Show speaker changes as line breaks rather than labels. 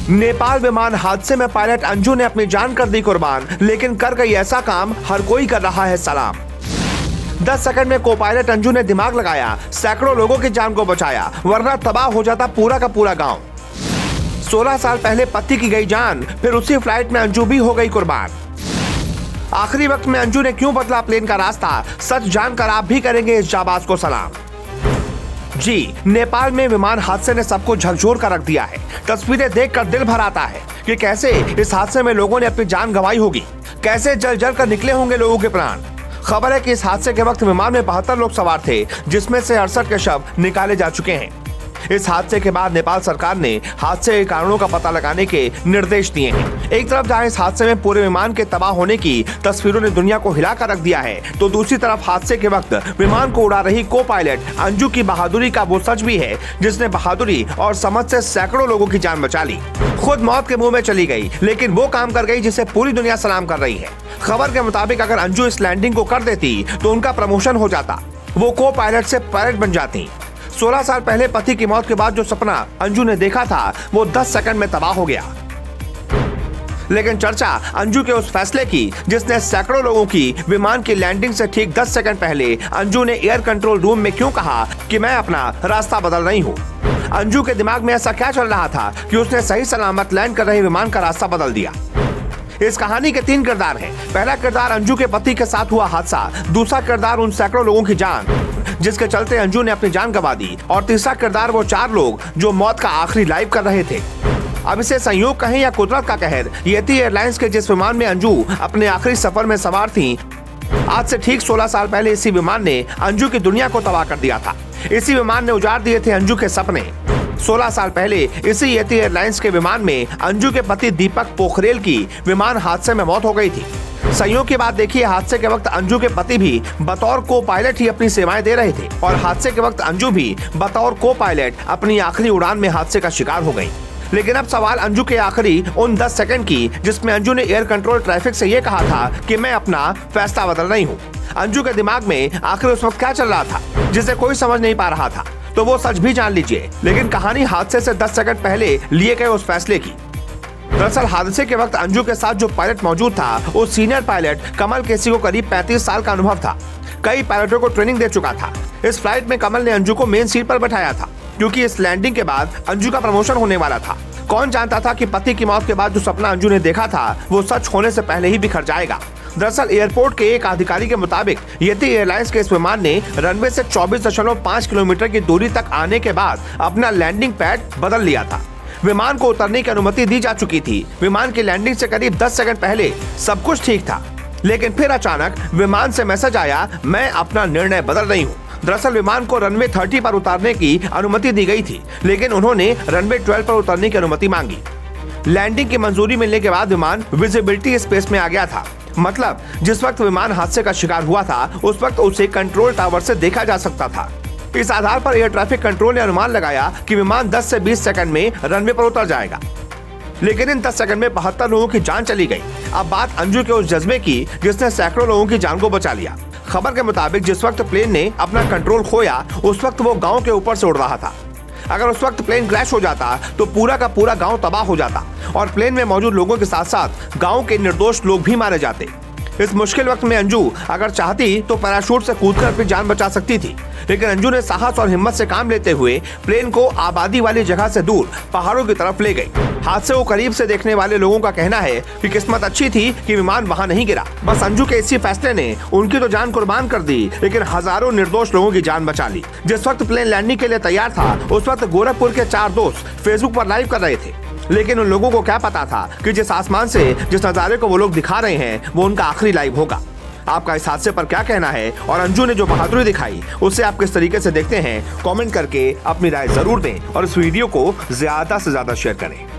नेपाल विमान हादसे में पायलट अंजू ने अपनी जान कर दी कुर्बान, लेकिन कर गई ऐसा काम हर कोई कर रहा है सलाम। 10 सेकंड में को पायलट अंजू ने दिमाग लगाया, सैकड़ों लोगों की जान को बचाया, वरना तबाह हो जाता पूरा का पूरा गांव। 16 साल पहले पति की गई जान, फिर उसी फ्लाइट में अंजू भी हो गई कुर्बान। आखिरी वक्त में अंजू ने क्यों बदला प्लेन का रास्ता, सच जानकर आप भी करेंगे इस जाबाज को सलाम। जी, नेपाल में विमान हादसे ने सबको झकझोर कर रख दिया है। तस्वीरें देखकर दिल भर आता है कि कैसे इस हादसे में लोगों ने अपनी जान गंवाई होगी, कैसे जल जल कर निकले होंगे लोगों के प्राण। खबर है कि इस हादसे के वक्त विमान में 72 लोग सवार थे, जिसमें से 68 के शव निकाले जा चुके हैं। इस हादसे के बाद नेपाल सरकार ने हादसे के कारणों का पता लगाने के निर्देश दिए हैं। एक तरफ जहां इस हादसे में पूरे विमान के तबाह होने की तस्वीरों ने दुनिया को हिलाकर रख दिया है, तो दूसरी तरफ हादसे के वक्त विमान को उड़ा रही को पायलट अंजू की बहादुरी का वो सच भी है, जिसने बहादुरी और समझ से सैकड़ों लोगों की जान बचा ली। खुद मौत के मुंह में चली गई, लेकिन वो काम कर गई जिसे पूरी दुनिया सलाम कर रही है। खबर के मुताबिक अगर अंजू इस लैंडिंग को कर देती तो उनका प्रमोशन हो जाता, वो को पायलट से पायलट बन जाती। 16 साल पहले पति की मौत के बाद जो सपना अंजू ने देखा था, वो 10 सेकंड में तबाह हो गया। लेकिन चर्चा अंजू के उस फैसले की जिसने सैकड़ों लोगों की विमान की लैंडिंग से ठीक 10 सेकंड पहले अंजू ने एयर कंट्रोल रूम में क्यों कहा कि मैं अपना रास्ता बदल रही हूँ। अंजू के दिमाग में ऐसा क्या चल रहा था कि उसने सही सलामत लैंड कर रहे विमान का रास्ता बदल दिया। इस कहानी के 3 किरदार हैं। पहला किरदार अंजू के पति के साथ हुआ हादसा, दूसरा किरदार उन सैकड़ों लोगों की जान जिसके चलते अंजू ने अपनी जान गंवा दी, और तीसरा किरदार वो 4 लोग जो मौत का आखिरी लाइव कर रहे थे। अब इसे संयोग कहें या कुदरत का कहर, येती एयरलाइंस के जिस विमान में अंजू अपने आखिरी सफर में सवार थी, आज से ठीक 16 साल पहले इसी विमान ने अंजू की दुनिया को तबाह कर दिया था। इसी विमान ने उजाड़ दिए थे अंजू के सपने। 16 साल पहले इसी येती एयरलाइंस के विमान में अंजू के पति दीपक पोखरेल की विमान हादसे में मौत हो गई थी। संयोग की बात देखिए, हादसे के वक्त अंजू के पति भी बतौर को पायलट ही अपनी सेवाएं दे रहे थे, और हादसे के वक्त अंजू भी बतौर को पायलट अपनी आखिरी उड़ान में हादसे का शिकार हो गई। लेकिन अब सवाल अंजू के आखिरी उन 10 सेकंड की, जिसमें अंजू ने एयर कंट्रोल ट्रैफिक से ये कहा था कि मैं अपना फैसला बदल रही हूँ। अंजू के दिमाग में आखिर उस वक्त क्या चल रहा था जिसे कोई समझ नहीं पा रहा था, तो वो सच भी जान लीजिए। लेकिन कहानी हादसे से 10 सेकंड पहले लिए गए उस फैसले की। दरअसल हादसे के वक्त अंजू के साथ जो पायलट मौजूद था, उस सीनियर पायलट कमल केसी को करीब 35 साल का अनुभव था। कई पायलटों को ट्रेनिंग दे चुका था। इस फ्लाइट में कमल ने अंजू को मेन सीट पर बैठाया था, क्योंकि इस लैंडिंग के बाद अंजू का प्रमोशन होने वाला था। कौन जानता था कि पति की मौत के बाद जो सपना अंजू ने देखा था, वो सच होने से पहले ही बिखर जाएगा। दरअसल एयरपोर्ट के एक अधिकारी के मुताबिक येती एयरलाइंस के इस विमान ने रनवे से 24.5 किलोमीटर की दूरी तक आने के बाद अपना लैंडिंग पैड बदल लिया था। विमान को उतरने की अनुमति दी जा चुकी थी। विमान की लैंडिंग से करीब 10 सेकंड पहले सब कुछ ठीक था, लेकिन फिर अचानक विमान से मैसेज आया, मैं अपना निर्णय बदल रही हूँ। दरअसल विमान को रनवे 30 पर उतारने की अनुमति दी गई थी, लेकिन उन्होंने रनवे 12 पर उतरने की अनुमति मांगी। लैंडिंग की मंजूरी मिलने के बाद विमान विजिबिलिटी स्पेस में आ गया था। मतलब जिस वक्त विमान हादसे का शिकार हुआ था, उस वक्त उसे कंट्रोल टावर से देखा जा सकता था। इस आधार पर एयर ट्रैफिक कंट्रोल ने अनुमान लगाया कि विमान 10 से 20 सेकंड में रनवे पर उतर जाएगा। लेकिन इन 10 सेकंड में 72 लोगों की जान चली गई। अब बात अंजू के उस जज्बे की जिसने सैकड़ों लोगों की जान को बचा लिया। खबर के मुताबिक जिस वक्त प्लेन ने अपना कंट्रोल खोया, उस वक्त वो गांव के ऊपर से उड़ रहा था। अगर उस वक्त प्लेन क्रैश हो जाता तो पूरा का पूरा गांव तबाह हो जाता, और प्लेन में मौजूद लोगों के साथ साथ गांव के निर्दोष लोग भी मारे जाते। इस मुश्किल वक्त में अंजू अगर चाहती तो पैराशूट से कूदकर अपनी जान बचा सकती थी, लेकिन अंजू ने साहस और हिम्मत से काम लेते हुए प्लेन को आबादी वाली जगह से दूर पहाड़ों की तरफ ले गई। हादसे को करीब से देखने वाले लोगों का कहना है कि किस्मत अच्छी थी कि विमान वहां नहीं गिरा। बस अंजू के इसी फैसले ने उनकी तो जान कुर्बान कर दी, लेकिन हजारों निर्दोष लोगों की जान बचा ली। जिस वक्त प्लेन लैंडिंग के लिए तैयार था, उस वक्त गोरखपुर के 4 दोस्त फेसबुक पर लाइव कर रहे थे, लेकिन उन लोगों को क्या पता था कि जिस आसमान से जिस नजारे को वो लोग दिखा रहे हैं, वो उनका आखिरी लाइव होगा। आपका इस हादसे पर क्या कहना है, और अंजू ने जो बहादुरी दिखाई उसे आप किस तरीके से देखते हैं, कमेंट करके अपनी राय जरूर दें, और इस वीडियो को ज्यादा से ज्यादा शेयर करें।